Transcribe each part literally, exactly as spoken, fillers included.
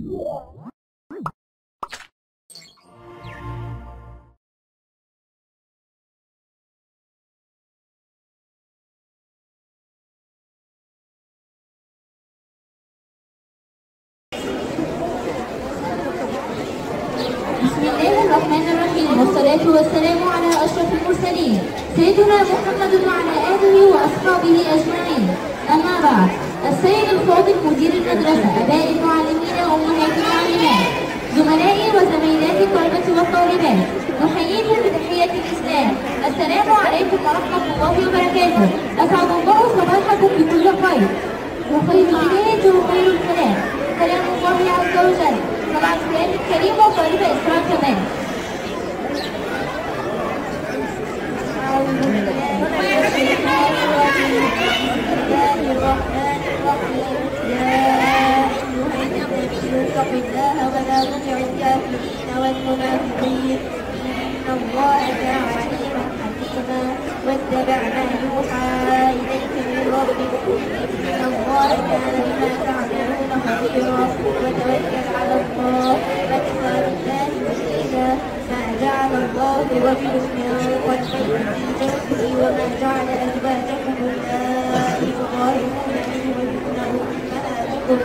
والصلاة والسلام على أشرف المرسلين سيدنا محمد وعلى آله وأصحابه أجمعين. أما بعد، السيد الفاضل مدير المدرسة، آباء المعلمين وأمهات المعلمات، زملائي وزميلاتي الطلبة والطالبات، نحييكم بتحية الإسلام. السلام عليكم ورحمة الله وبركاته. أسعد الله صباحكم بكل خير، وخير البداية وخير الكلام كلام الله عز وجل. طبعا السؤال الكريم وطالبة إسراء كمان. اتق الله ولا تطع الكافرين والمنافقين إن الله كان عليما حكيما واتبع ما يوحى إليك من ربك إن الله كان بما تعملون خبيرا وتوكل على الله وكفى بالله وكيلا ما جعل الله لرجل من قلبين في جوفه وما جعل أزواجكم اللائي تظاهرون منهن أمهاتكم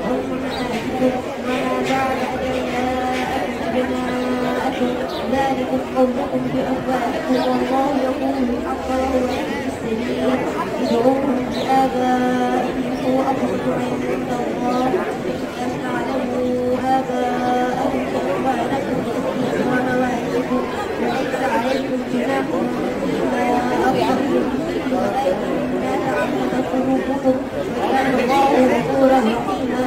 وما جعل أدعياءكم أبناءكم ذلكم قولكم بأفواهكم والله يقول الحق وهو يهدي السبيل ادعوهم لآبائهم هو أقسط عند الله إن لم تعلموا آباءهم فإخوانكم في ومواليكم وليس عليكم جناح فيما أخطأتم به ولكن ما تعمدت قلوبكم وكان الله غفورا رحيما.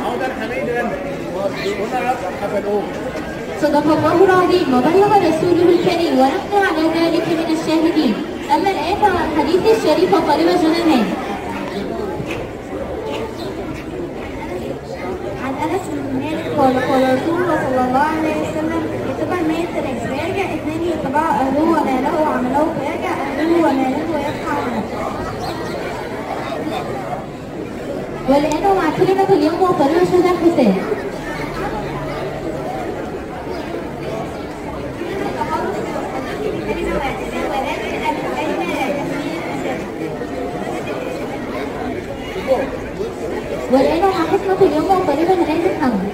صدق الله العظيم وبلغ رسوله الكريم ونحن على ذلك من الشاهدين. أما الآن فمع الحديث الشريف طالبة جنان. عن أنس بن مالك قال قال رسول الله صلى الله عليه وسلم يتبع الميت ثلاث فيرجع اثنين يتبع أهله وماله وعمله فيرجع أهله وماله ويبقى عمله. والآن مع كلمة اليوم وطريقة شهادة الحساب. والآن مع حكمة اليوم وطريقة هناية محمد.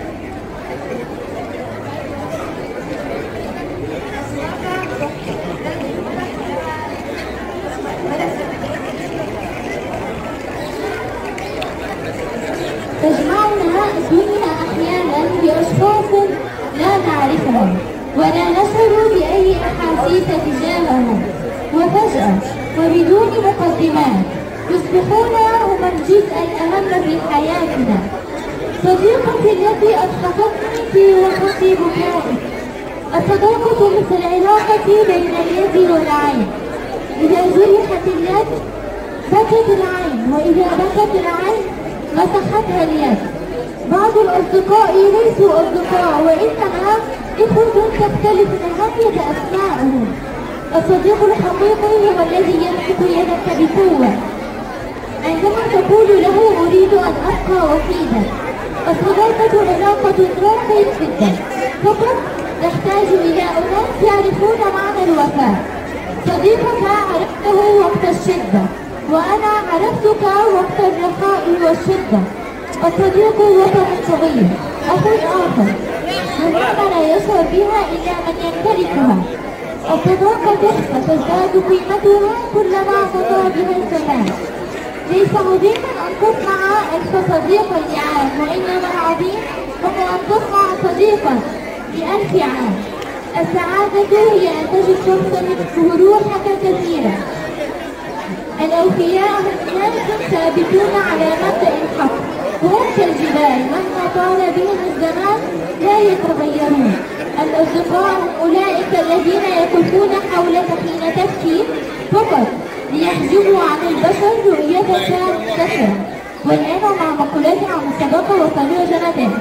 تجمعنا الدنيا أحيانا بأشخاص لا نعرفهم ولا نشعر بأي أحاسيس تجاههم، وفجأة وبدون مقدمات يصبحون هم الجزء الأهم في حياتنا. صديقتي التي أضحكتني في وسط بكائي. الصداقة مثل العلاقة بين اليد والعين، إذا جرحت اليد بكت العين، وإذا بكت العين مسحتها اليد. بعض الأصدقاء ليسوا أصدقاء وإنما إخوة تختلف نهاية أسماءهم. الصديق الحقيقي هو الذي يمسك يدك بقوة عندما تقول له أريد أن أبقى وحيدا. الصداقة علاقة راقية جدا، فقط تحتاج إلى أناس يعرفون معنى الوفاء. صديقك عرفته وقت الشدة، وأنا عرفتك وقت الرخاء والشدة. الصديق وطن صغير، أخ آخر، ربما لا يشعر بها إلا من يمتلكها. الصداقة تحفة تزداد قيمتها كلما مضى بها الزمان. ليس عظيما أن تصنع ألف صديق لعام، وإنما العظيم هو أن تصنع صديقا لألف عام. السعادة هي أن تجد شخصا يشبه روحك كثيرا. الأوفياء هم ناس ثابتون على مبدأ الحق، وهم كالجبال مهما طال بهم الزمان لا يتغيرون. الأصدقاء هم أولئك الذين يقفون حولك حين تبكي فقط ليحجبوا عن البشر رؤيتك كثرة. والآن مع مقولات عن الصداقة وطريقة جنتان.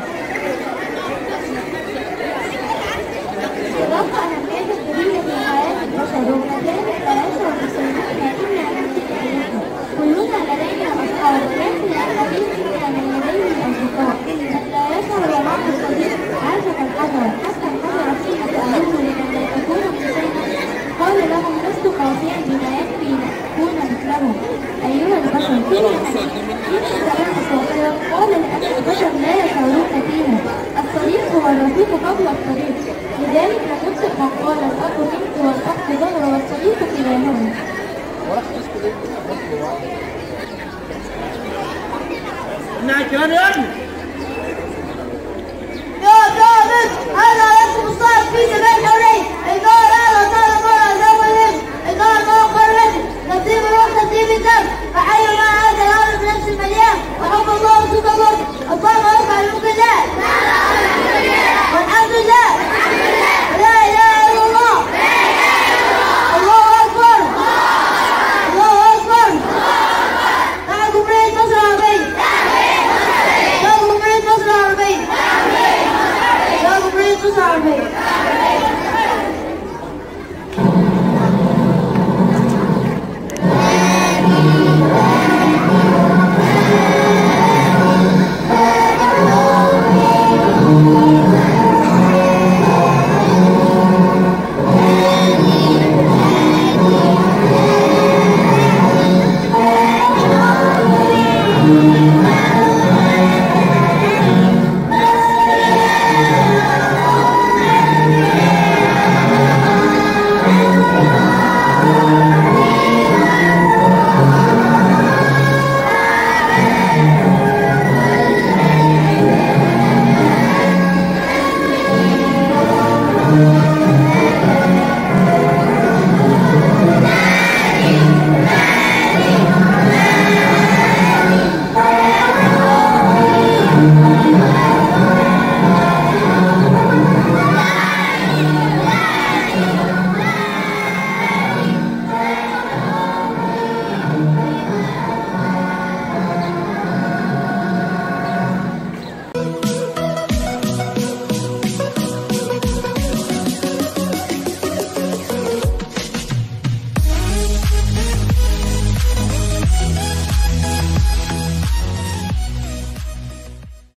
الصداقة أهمية كبيرة في حياة البشر، ومكان الثلاثة والمسلمين إلا أن كلنا لدينا أصحاب، لكن الحديث من لديه الأصدقاء. من لا يشعر مع الصديق زمان أساطير قال لأن البشر لا يشعرون فيها. الصديق هو الرفيق قبل الطريق، لذلك نطبق مقال الأب منك والأخ ظهر والصديق كلاهما. امنع الكلام يا ابني. يا ثابت هذا يكتب الصائب في سبيل حرية. إيقاع هذا طالب ولا زوج. إيقاع مؤخر رجل. نصيب الروح نصيب الدم. فحي ما هذا الأمر بنفس المليان. وحب الله وسوق الله. الطاقة يفعل ممكن لا. والحمد لله. لا إله إلا الله. الله أكبر. الله أكبر. مع جمهورية مصر العربية. يا جمهورية مصر العربية. يا جمهورية مصر العربية. Thank you.